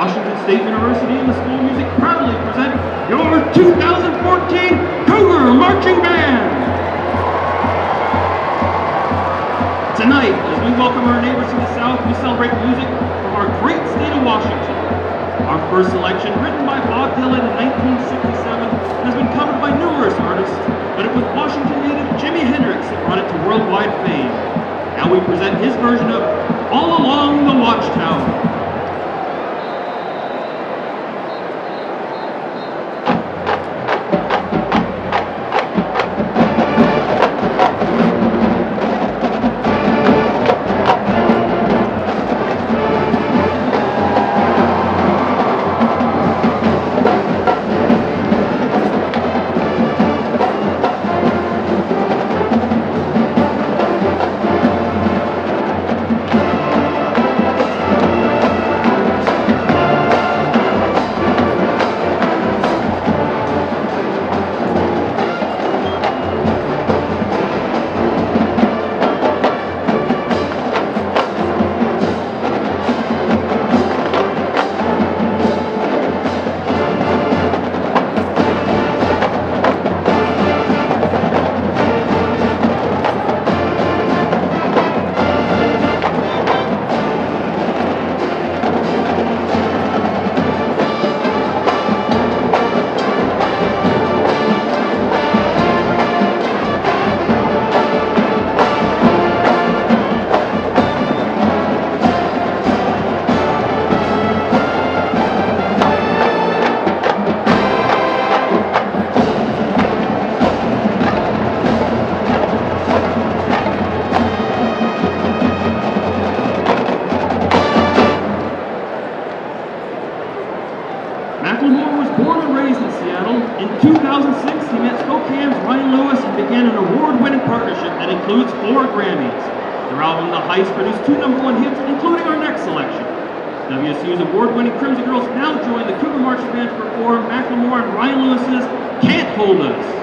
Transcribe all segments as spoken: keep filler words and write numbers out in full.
Washington State University and the School of Music proudly present your two thousand fourteen Cougar Marching Band. Tonight, as we welcome our neighbors to the south, we celebrate music from our great state of Washington. Our first selection, written by Bob Dylan in nineteen sixty-seven, has been covered by numerous artists, but it was Washington native Jimi Hendrix that brought it to worldwide fame. Now we present his version of All Along the Watchtower. In two thousand six, he met Spokane's Ryan Lewis and began an award-winning partnership that includes four Grammys. Their album, The Heist, produced two number one hits, including our next selection. W S U's award-winning Crimson Girls now join the Cougar Marching Band to perform Macklemore and Ryan Lewis's Can't Hold Us.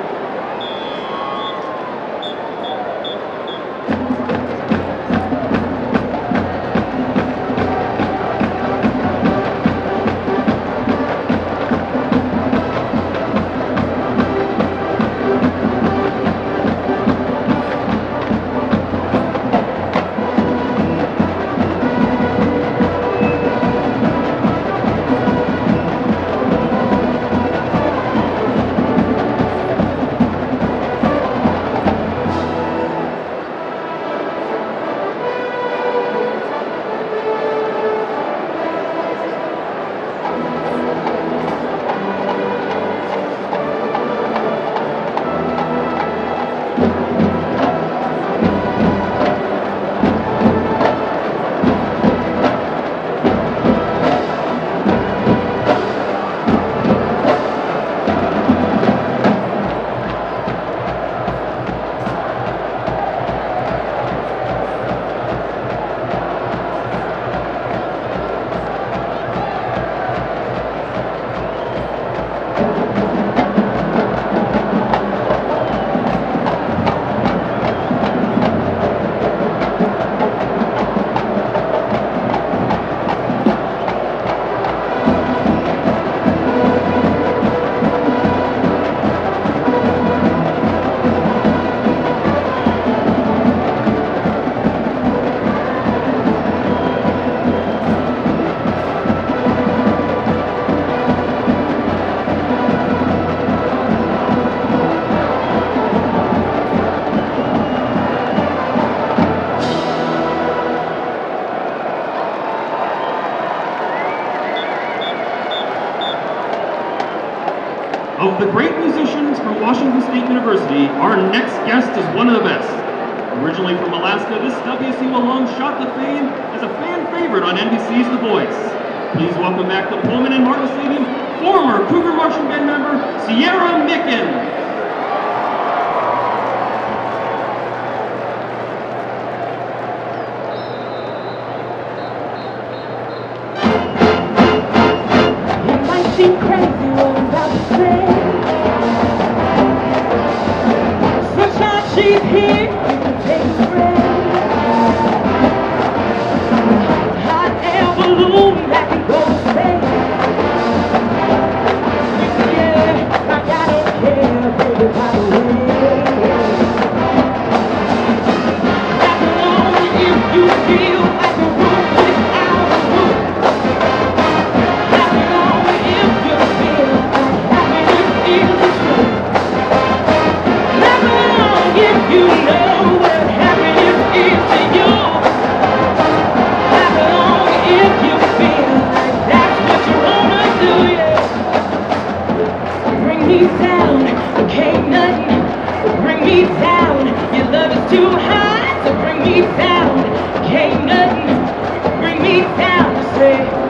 Of the great musicians from Washington State University, our next guest is one of the best. Originally from Alaska, this W S U alum shot to fame as a fan favorite on N B C's The Voice. Please welcome back to Pullman and Martin Stadium, former Cougar Marching Band member, Sierra Micken. She's here, you can take a breath. Hot air balloon that can go day.